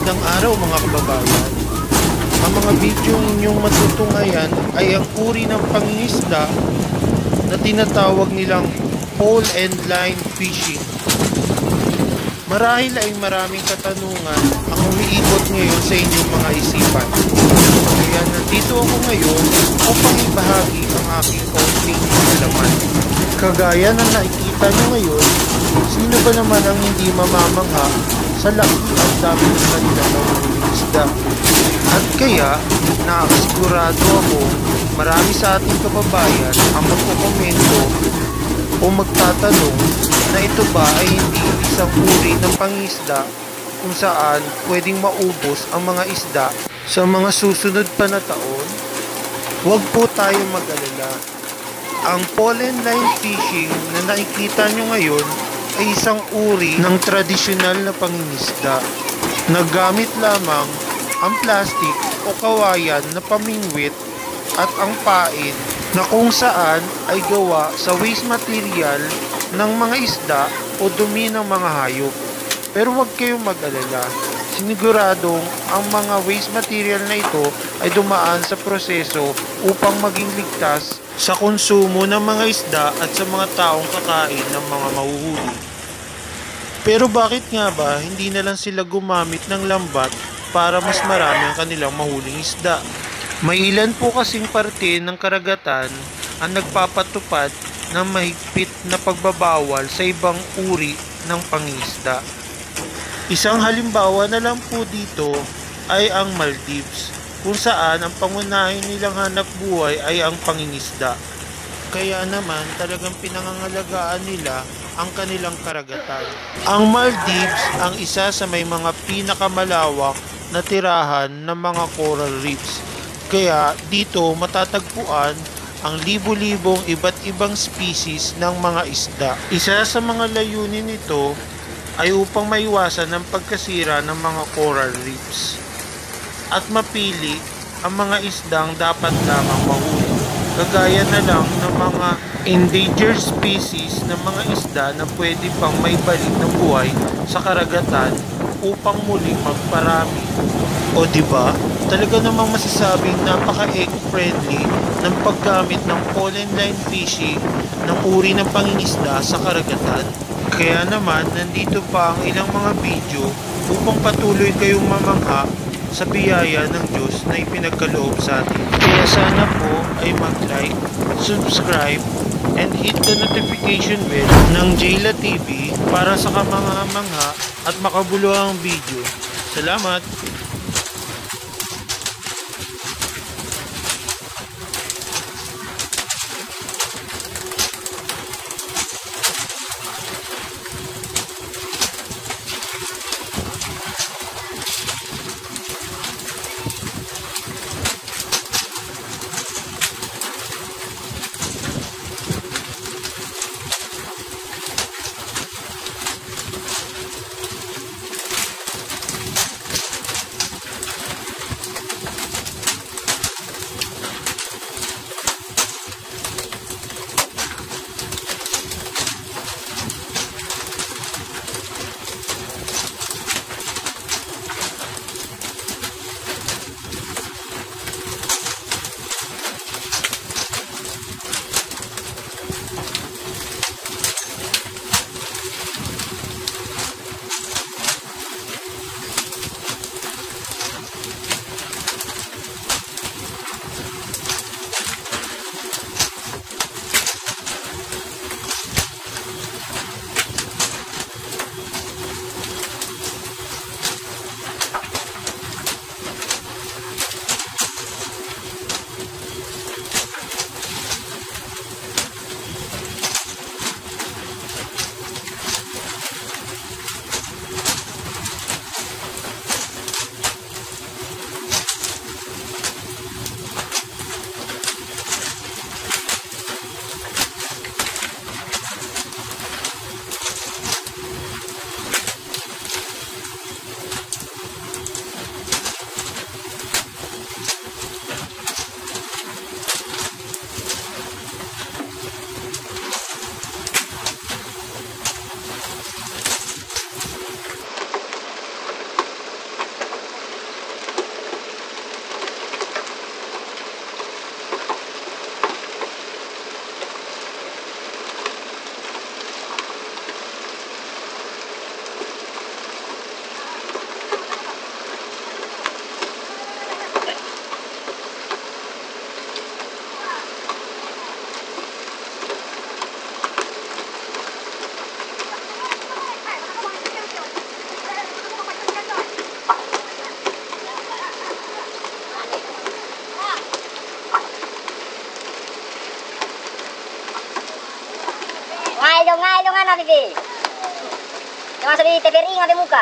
Magandang araw mga kababayan. Ang mga video inyong matutunghayan ay ang uri ng pangingisda na tinatawag nilang pole and line fishing. Marahil ay maraming katanungan ang umiikot ngayon sa inyong mga isipan. Kaya nandito ako ngayon upang ibahagi ang aking kaunting kaalaman. Kagaya ng nakikita nyo ngayon, sino ba naman ang hindi mamamangha sa laki at dami ng kanilang nahuhuling isda? At kaya, nakasigurado ako, marami sa ating kababayan ang magkokomento o magtatanong na ito ba ay hindi isang uri ng pangisda kung saan pwedeng maubos ang mga isda sa mga susunod pa na taon? Huwag po tayo mag-alala. Ang pole and line fishing na nakikita nyo ngayon ay isang uri ng tradisyonal na pangingisda. Naggamit lamang ang plastic o kawayan na pamingwit at ang pain na kung saan ay gawa sa waste material ng mga isda o dumi ng mga hayop. Pero huwag kayong mag-alala. Siniguradong ang mga waste material na ito ay dumaan sa proseso upang maging ligtas sa konsumo ng mga isda at sa mga taong kakain ng mga mahuhuli. Pero bakit nga ba hindi na lang sila gumamit ng lambat para mas marami ang kanilang mahuling isda? May ilan po kasing parte ng karagatan ang nagpapatupad ng mahigpit na pagbabawal sa ibang uri ng pangisda. Isang halimbawa na lang po dito ay ang Maldives, kung saan ang pangunahin nilang hanap buhay ay ang pangingisda. Kaya naman talagang pinangangalagaan nila ang kanilang karagatan. Ang Maldives ang isa sa may mga pinakamalawak na tirahan ng mga coral reefs. Kaya dito matatagpuan ang libo-libong iba't ibang species ng mga isda. Isa sa mga layunin nito ay upang maiwasan ang pagkasira ng mga coral reefs at mapili ang mga isdang dapat lamang mahuli. Kagaya na lang ng mga endangered species ng mga isda na pwede pang may balik ng buhay sa karagatan upang muling magparami. O diba, talaga namang masasabing napaka-eco-friendly ng paggamit ng pole and line fishing ng uri ng pangingisda sa karagatan. Kaya naman, nandito pa ang ilang mga video upang patuloy kayong mamangha sa biyaya ng Diyos na ipinagkaloob sa atin. Kaya sana po ay mag-like, subscribe, and hit the notification bell ng Jayla TV para sa kamangha-mangha at makabuluhang video. Salamat! di TVRI ngabe muka.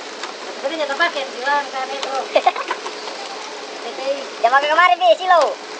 Sebenarnya tak pakai, bilang kan itu. Jangan kemarin be silo.